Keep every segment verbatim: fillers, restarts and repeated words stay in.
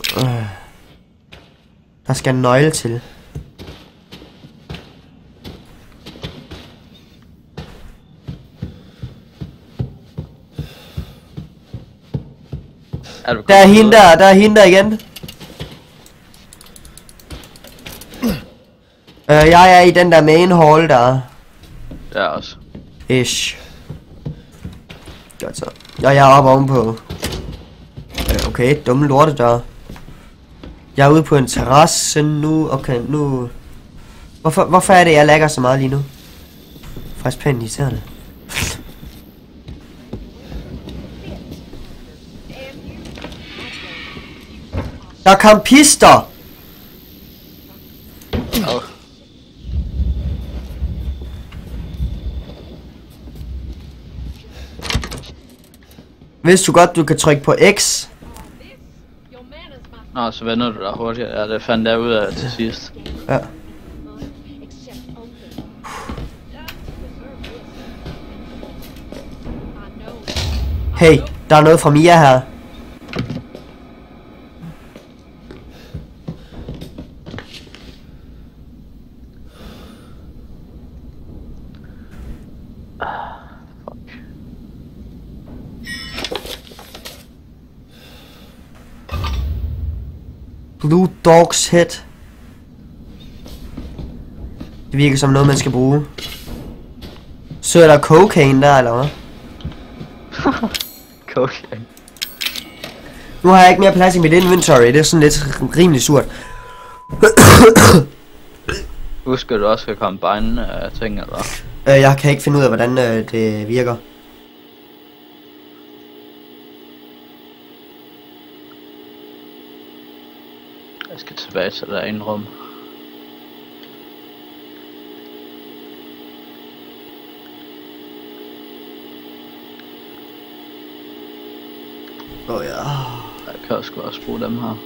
Øh. Der skal en nøgle til. Er du der er hende der, der er hende der igen. øh, jeg er i den der main hall der. Der også. Ish. Godt så. Og jeg er oppe ovenpå. Øh, okay, dumme lorte der. Jeg er ude på en terrasse nu. Okay, nu... Hvorfor, hvorfor er det, jeg lagger så meget lige nu? Faktisk pænt irriterende. Der er kampister! Oh. Vidste du godt, du kan trykke på X? Nå, så vender du dig hurtigt. Ja, det fandt jeg ud af til sidst. Ja. Hey, der er noget fra Mia her. Blue Dog's Head. Det virker som noget, man skal bruge. Så er der cocaine der, eller hvad? Cocaine. Nu har jeg ikke mere plads i mit inventory. Det er sådan lidt rimelig surt. Husk, at du også skal komme bindende af ting, eller? øh, Jeg kan ikke finde ud af, hvordan øh, det virker. Jeg skal tilbage til der ene rum. Åh oh, ja. Jeg kan også også bruge dem her.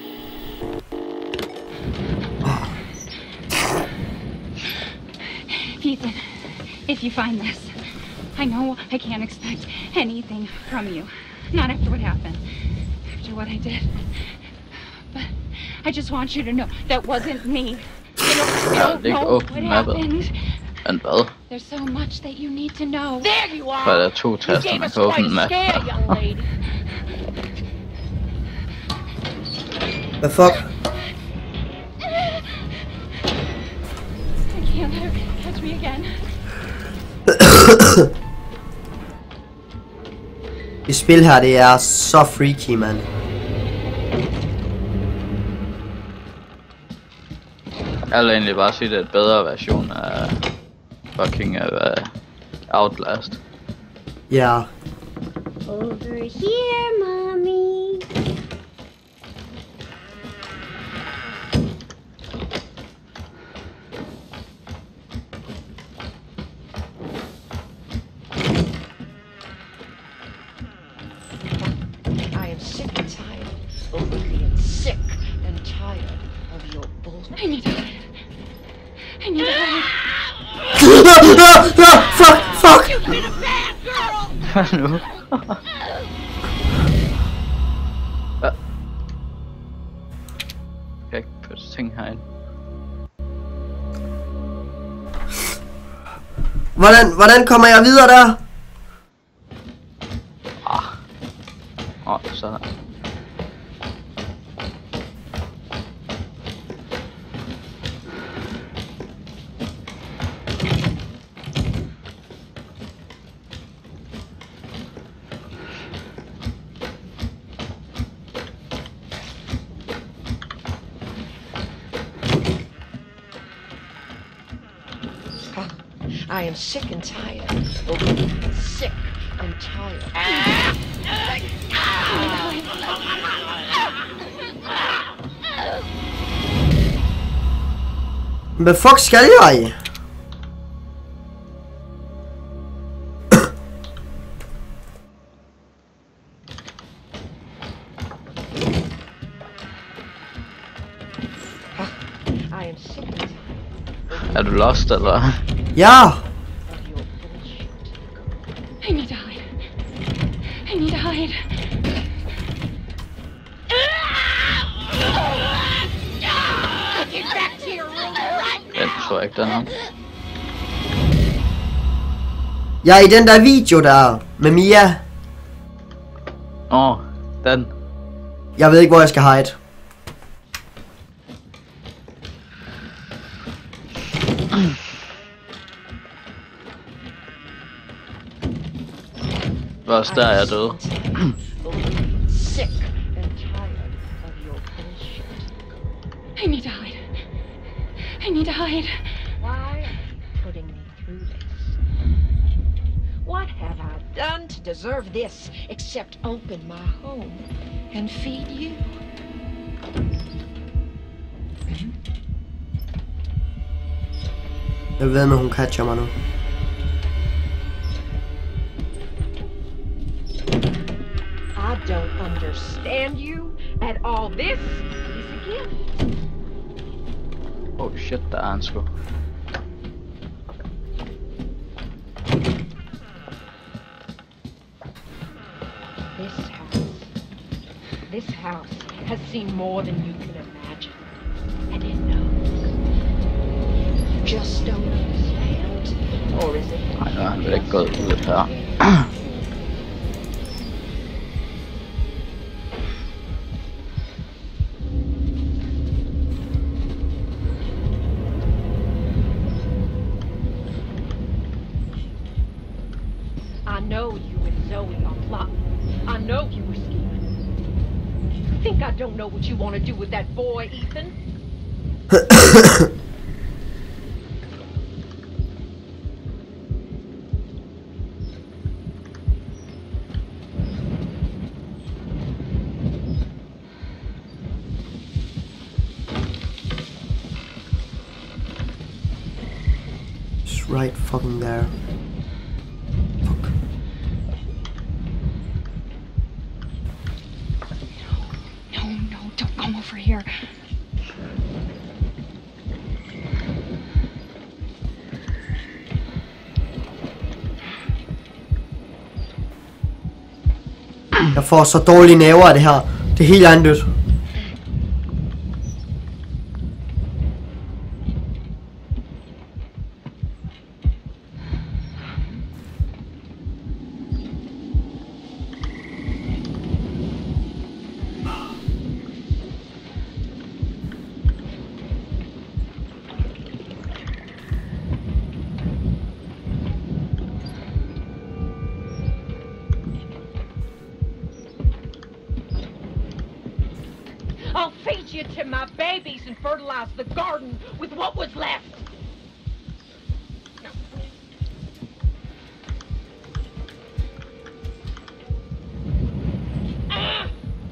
Ethan, if you find this, I know I can't expect anything from you. Not after what happened. After what I did. But I just want you to know that wasn't me. I don't, I don't know what happened. And hvad? There's so much that you need to know. There you are! For der er to taster, man kan åbne med. Hvad fuck? I can't let her catch me again. Det spil her, det er så freaky, man. Jeg vil egentlig bare sige, det er et bedre version af fucking uh, Outlast. Ja. Yeah. Over here, mommy. I am sick and tired of being sick and tired of your bullshit. I need to hide. I need to hide. Fuck, fuck! You've been a bad girl! Hvad nu? Hvad? Jeg kan ikke putte ting herind. Hvordan, hvordan kommer jeg videre der? Ah. Åh, oh, sådan. I am sick and tired of being sick and tired. Hvad fuck skal jeg? I am sick and tired Er du lost, eller? Ja! of your bullshit. I need to hide. I need to hide. back to your room right Den now. tror jeg ikke, den er. Jeg er i den der video der med Mia. Åh, oh, den. Jeg ved ikke hvor jeg skal hide. Det var også der, jeg døde. Sick and tired of your bullshit. I need to hide. I need to hide. Why are you putting me through this? What have I done to deserve this except open my home and feed you? Jeg ved, at hun catcher mig nu. I don't understand you at all. This is a gift. Oh shit, der er en sgu. This house, this house has seen more than you can imagine. And it knows. You just don't understand. Or is it? Nej, nu er han vel ikke gået ud her. I know you and Zoe are plotting. I know you were scheming. You think I don't know what you want to do with that boy, Ethan? It's right fucking there. Fuck. No, no, don't come over here. Jeg får så dårlige nerver af det her. Det er helt andet. I'll feed you to my babies and fertilize the garden with what was left. Ah!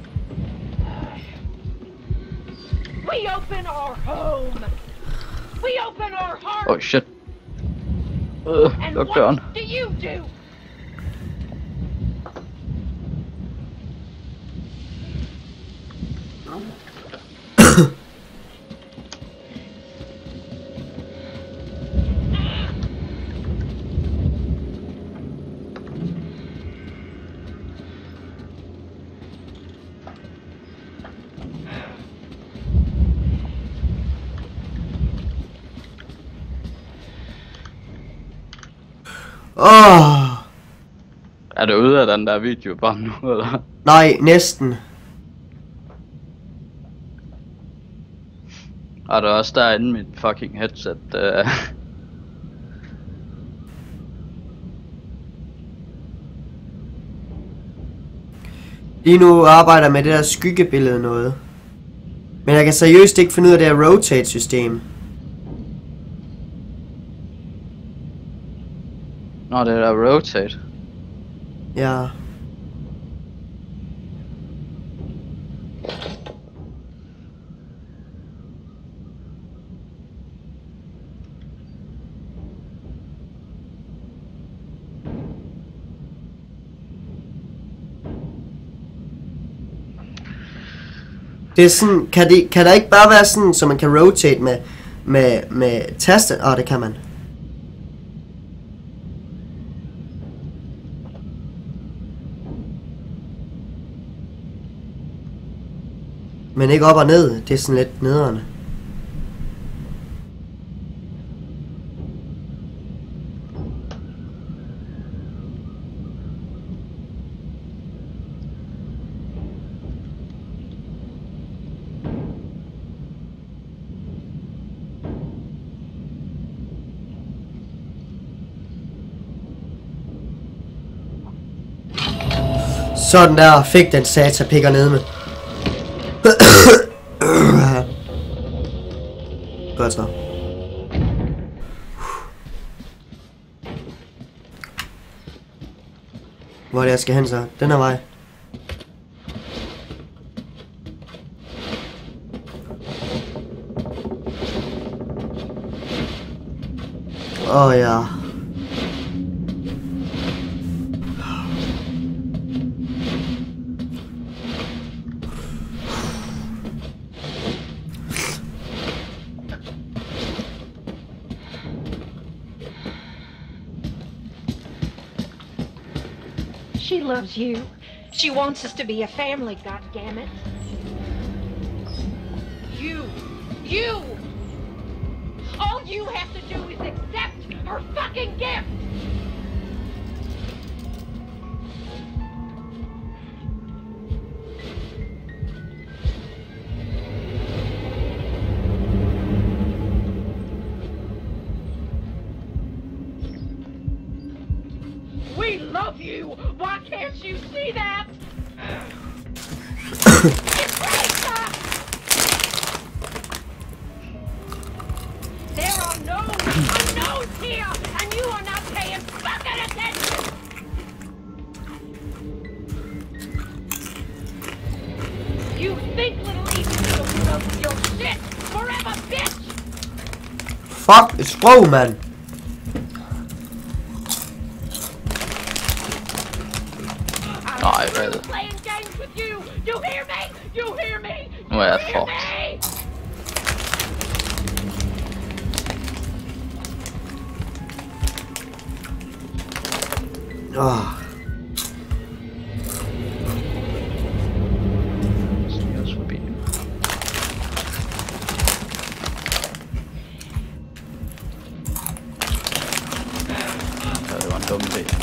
We open our home. We open our heart. Oh shit. Øh, And luk what døren. do you do? Åh. Er du ude af den der video bare nu, eller? Nej, næsten. Og der er også derinde mit fucking headset. Uh... Lige nu arbejder jeg med det der skyggebillede noget. Men jeg kan seriøst ikke finde ud af det her rotate system. Nå, det er der rotate. Ja. Det er sådan, kan, det, kan der ikke bare være sådan, så man kan rotate med, med, med taster? Åh, oh, det kan man. Men ikke op og ned, det er sådan lidt nederne. Sådan der, fik den sata pikker ned med. Godt så. Hvor er det jeg skal hen så? Den her vej. Åh oh, ja. She loves you. She wants us to be a family, goddammit. You, you! All you have to do is accept her fucking gift! We love you! Why can't you see that? There are no unknowns here, and you are not paying fucking attention! You think little Ethan will know your shit forever, bitch! Fuck, it's slow, man. Nej, hvad er det? Nu er jeg fucked. Åh. Sniger os forbi. Ja, det var en dum idé.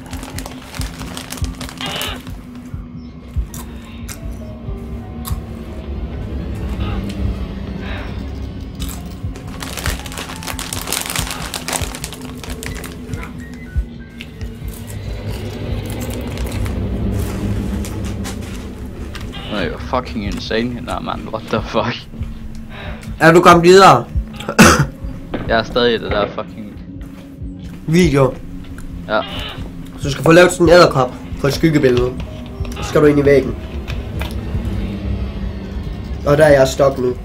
Det er jo fucking insane her, mand. What the fuck? Er du kommet videre? Jeg er stadig i det der fucking Video. Ja. Så du skal få lavet sådan en edderkop på et skyggebillede. Så skal du ind i væggen. Og der er jeg stok nu.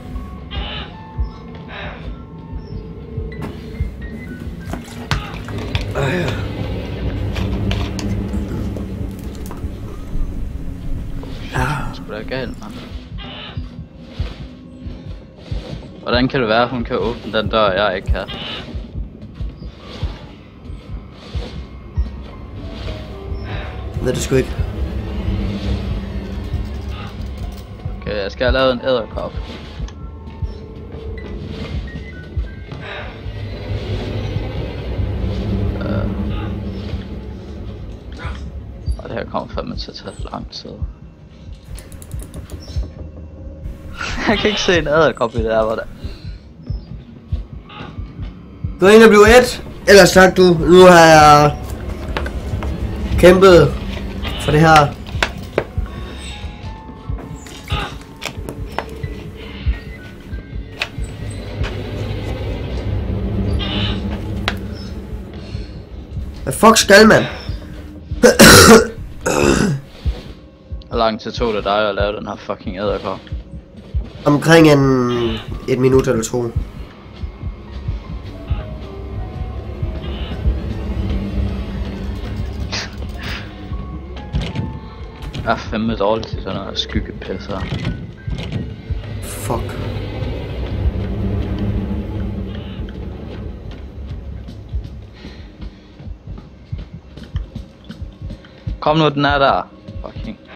Det er galt, mand. Hvordan kan det være, at hun kan åbne den dør, jeg ikke kan? Det er det sgu ikke. Okay, jeg skal have lavet en edderkop. Uh. Og det her kommer fandme til at tage lang tid. Jeg kan ikke se en edderkop i det her, hvor der. Gå ind og bliv et. Ellers sagt du, nu har jeg kæmpet for det her. Hvad fuck skal man? Hvor lang tid tog det dig at lave den her fucking edderkop? Omkring en et minut eller to. Jeg er fandme dårligt til sådan noget skyggepisser. Fuck. Kom nu, den er der. Fucking.